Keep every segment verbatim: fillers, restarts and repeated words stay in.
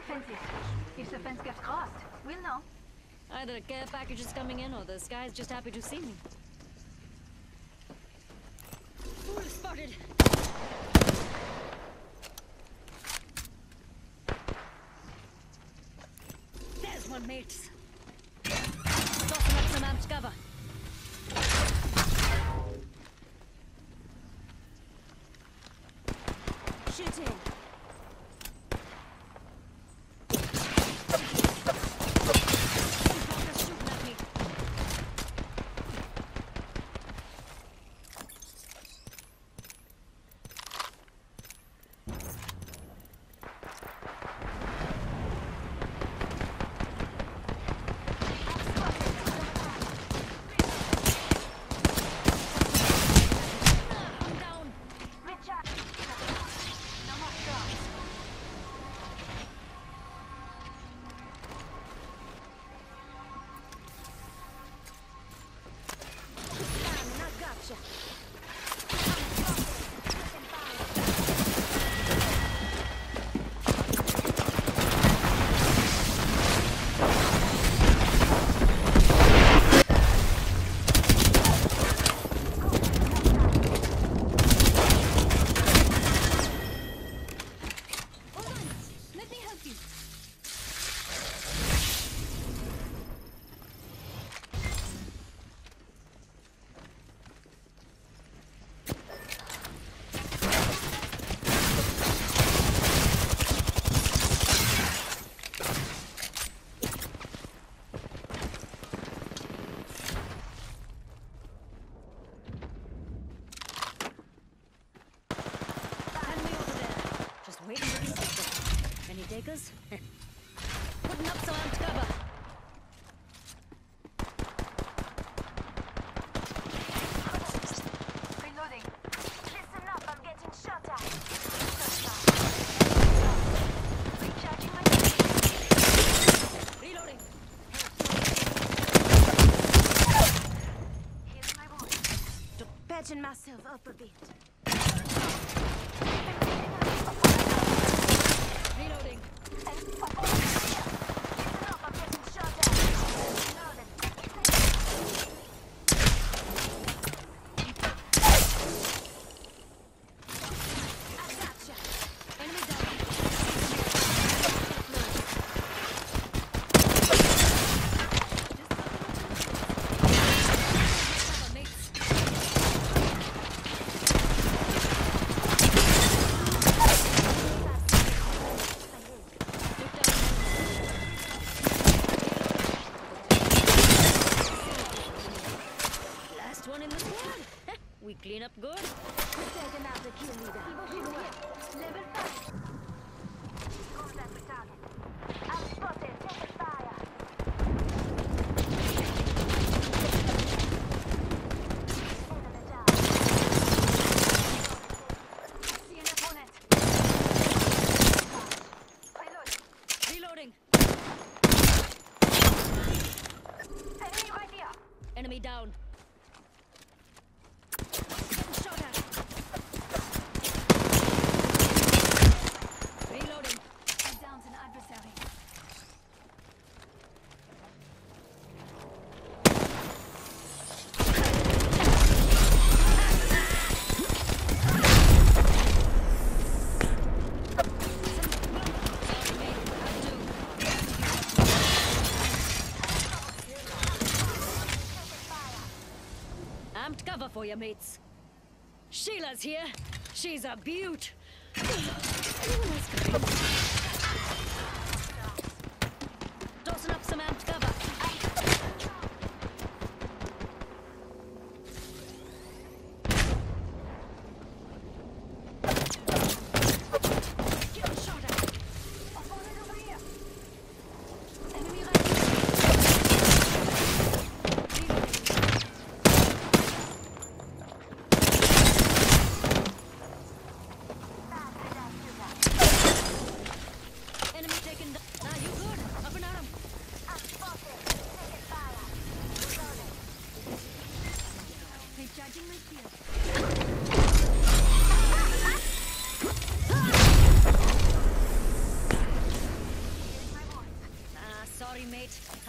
fences. If the fence gets crossed, we'll know. Either a care package is coming in or the sky's just happy to see me. Fool spotted! There's one, mates. Tossing up some amped cover. Shooting. Any takers? Putting up some amped cover. Reloading. Listen up, I'm getting shot at. Recharging my Reloading. Healing my wound. Patching myself up a bit. Reloading. Listen up, I'm getting shot at. Reloading. I gotcha. Enemy down. Cover, mates. Last one in the squad. We clean up good. Taking out the kill leader. Level five. Contact with target. I'm spotted. Taking fire. Enemy down. See an opponent. Reloading. Reloading. Enemy right here. Enemy down. Getting shot at. Reloading. I downed an adversary. Amped cover for you, mates. Sheila's here. She's a beaut. Tossing up some amped cover. Getting shot at. Opponent over here. Enemy right here.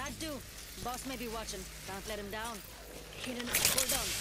Had to. Boss may be watching. Can't let him down. Keenan, hold on.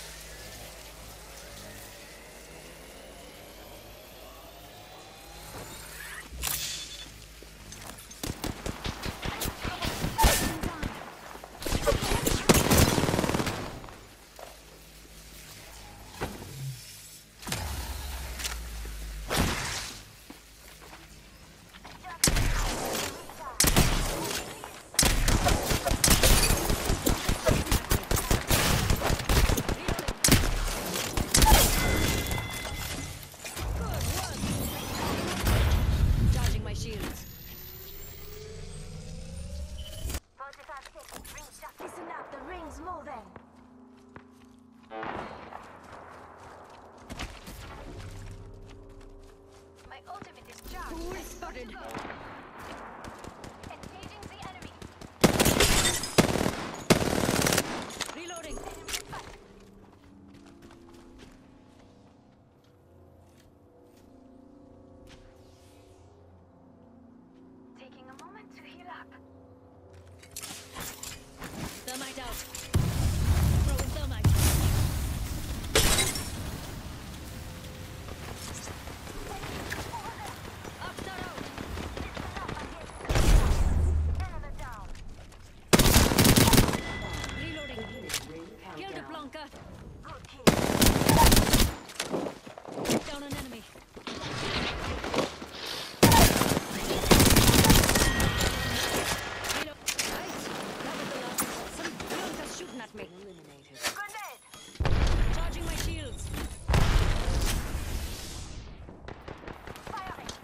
Listen up, the ring's moving. My ultimate is charged. Fool spotted. Engaging the enemy. Reloading. Taking a moment to heal up. Thermite out. Throwing thermite. Up, star out. Enemy down. Reloading. Kill the Blanca. Good kill. Down an enemy. Reload. Right. That was the last. Some Blanca's shooting at me. Grenade. Charging my shields. Firing.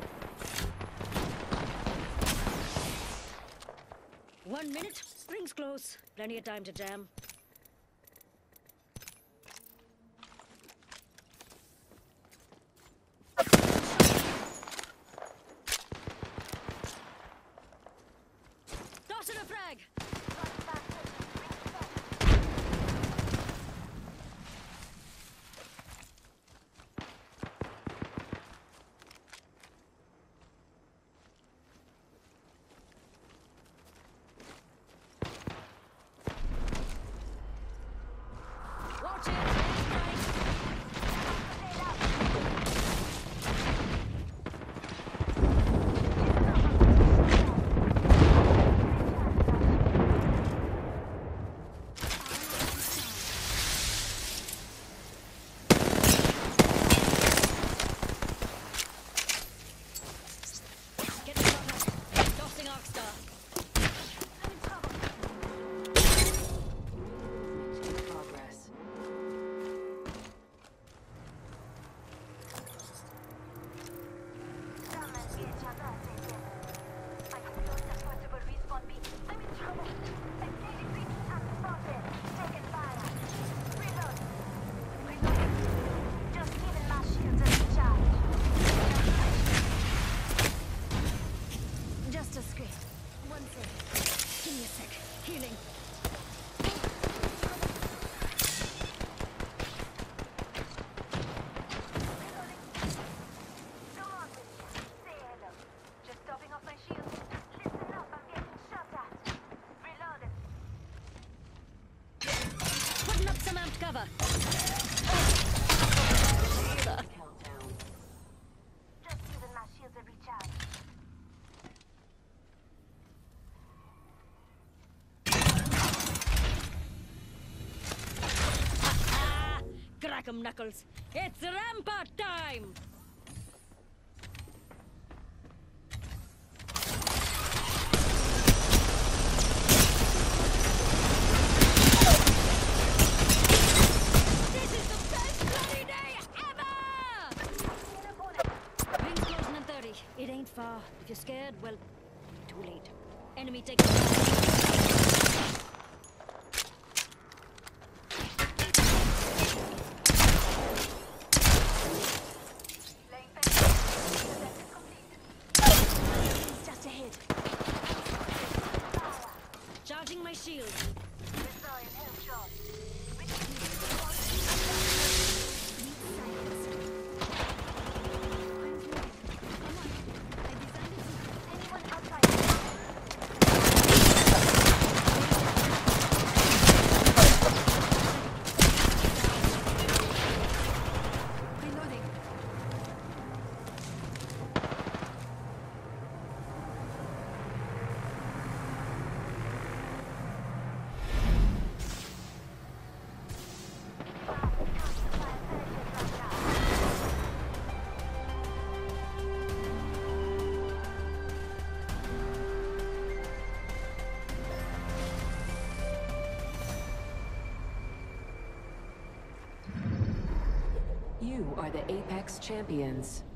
One minute. Rings close. Plenty of time to jam. Tossing a frag. Watch it. Right. Get the shot up. Tossing Arcstar. Progress. Just a script. One thing. Give me a sec. Healing. Come on with you. Say hello. Just topping off my shield. Listen up, I'm getting shot at. Reloaded. Putting up some amped cover. Countdown. Just giving my shields a recharge. Ah! Crack 'em, Knuckles. It's Rampart time! This is the best bloody day ever! Rings closing in thirty. It ain't far. If you're scared, well, too late. Enemy taking Just ahead. charging my shield. Restoring health shot. Anyone outside? You are the Apex Champions.